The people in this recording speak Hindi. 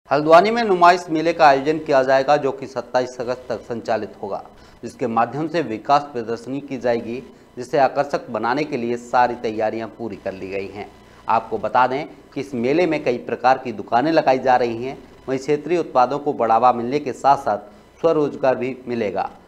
हल्द्वानी में नुमाइश मेले का आयोजन किया जाएगा जो कि 27 अगस्त तक संचालित होगा, जिसके माध्यम से विकास प्रदर्शनी की जाएगी, जिसे आकर्षक बनाने के लिए सारी तैयारियां पूरी कर ली गई हैं। आपको बता दें कि इस मेले में कई प्रकार की दुकानें लगाई जा रही हैं। वहीं क्षेत्रीय उत्पादों को बढ़ावा मिलने के साथ साथ स्वरोजगार भी मिलेगा।